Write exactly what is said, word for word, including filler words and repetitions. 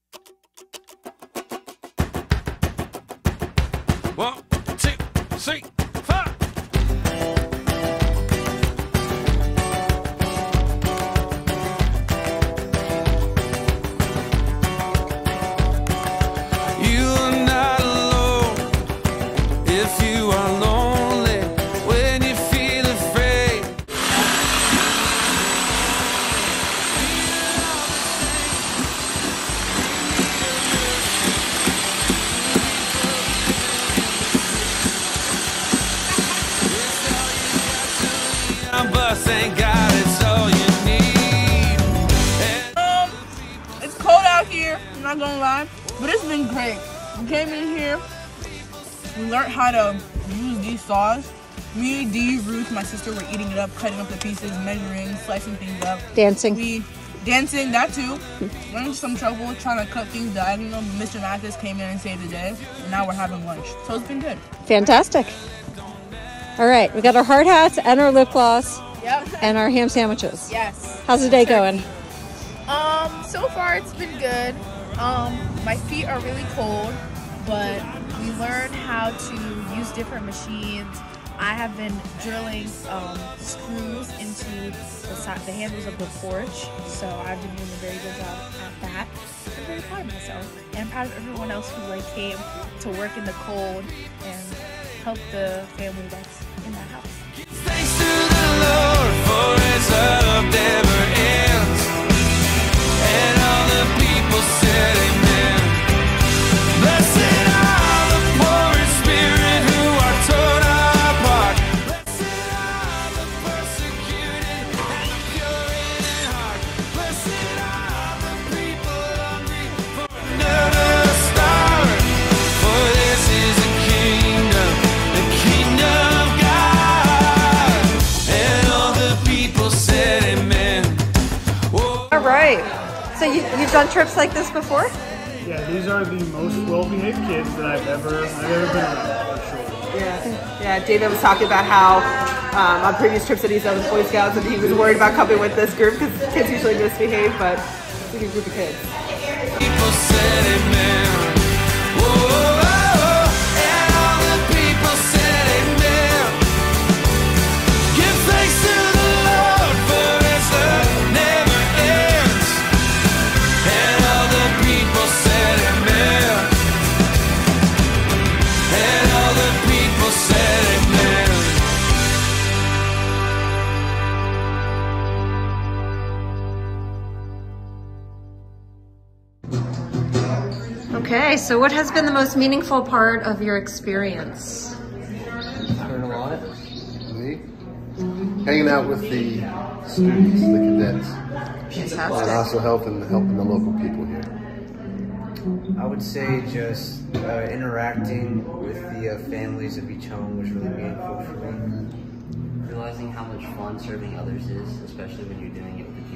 One, two, three, four. You are not alone if you are lonely when you feel afraid. Bus ain't got it's all you need. Um, it's cold out here, I'm not gonna lie, but it's been great. We came in here, we learned how to use these saws. Me, Dee, Ruth, my sister were eating it up, cutting up the pieces, measuring, slicing things up. Dancing. We dancing, that too. Ran into some trouble trying to cut things diagonal. Mister Mathis came in and saved the day, and now we're having lunch. So it's been good. Fantastic. All right, we got our hard hats and our lip gloss. Yep. And our ham sandwiches. Yes. How's the day going? Um, so far it's been good. Um, my feet are really cold, but we learned how to use different machines. I have been drilling um, screws into the, side, the handles of the porch, so I've been doing a very good job at that. I'm very proud of myself, and I'm proud of everyone else who like came to work in the cold and help the family that's in that house. Thanks to the Lord for his love never ends. And all the people said amen. Blessed are the poor in spirit who are torn apart. Blessed are the persecuted and the pure in heart. Blessed are the people hungry for another star. For this is a kingdom, the kingdom of God. And all the people said amen. Whoa. All right. So you, you've done trips like this before? Yeah, these are the most well-behaved kids that I've ever, I've ever been around, for sure. Yeah, yeah. David was talking about how um, on previous trips that he's done with Boy Scouts, and he was worried about coming with this group because kids usually misbehave, but it's a good group of kids. People said amen. Whoa, and all the people said amen. Give thanks to the Lord for his love never ends. And all the people said amen. And all the people said amen. Okay, so what has been the most meaningful part of your experience? Learned a lot. Me? Hanging out with the students, the cadets. And also helping, helping the local people here. I would say just uh, interacting with the uh, families of each home was really meaningful for me. Realizing how much fun serving others is, especially when you're doing it with the